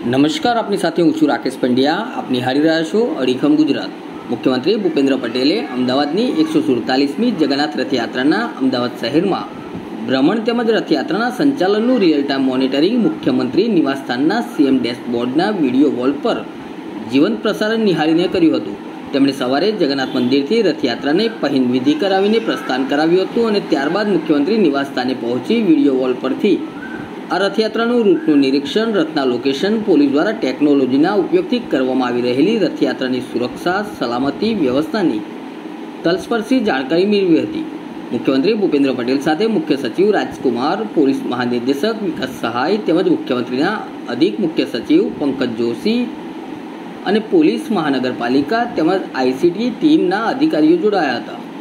નમસ્કાર, આપની સાથે હું છું રાકેશ પંડ્યા. આપ નિહાળી રહ્યા છો અડીખમ ગુજરાત. મુખ્યમંત્રી ભૂપેન્દ્ર પટેલે અમદાવાદની 147મી જગન્નાથ રથયાત્રાના અમદાવાદ શહેરમાં ભ્રમણ તેમજ રથયાત્રાના સંચાલનનું રિયલ ટાઈમ મોનિટરિંગ મુખ્યમંત્રી નિવાસસ્થાનના સીએમ ડેશબોર્ડના વિડીયો વોલ પર જીવંત પ્રસારણ નિહાળીને કર્યું હતું. તેમણે સવારે જગન્નાથ મંદિરથી રથયાત્રાને પહિંદ વિધિ કરાવીને પ્રસ્થાન કરાવ્યું હતું અને ત્યારબાદ મુખ્યમંત્રી નિવાસસ્થાને પહોંચી વિડીયો વોલ પરથી આ રથયાત્રાનું રૂટનું નિરીક્ષણ, રથના લોકેશન, પોલીસ દ્વારા ટેકનોલોજીના ઉપયોગથી કરવામાં આવી રહેલી રથયાત્રાની સુરક્ષા સલામતી વ્યવસ્થાની તલસ્પર્શી જાણકારી મેળવી હતી. મુખ્યમંત્રી ભૂપેન્દ્ર પટેલ સાથે મુખ્ય સચિવ રાજકુમાર, પોલીસ મહાનિર્દેશક વિકાસ સહાય તેમજ મુખ્યમંત્રીના અધિક મુખ્ય સચિવ પંકજ જોશી અને પોલીસ મહાનગરપાલિકા તેમજ આઈસીટી ટીમના અધિકારીઓ જોડાયા હતા.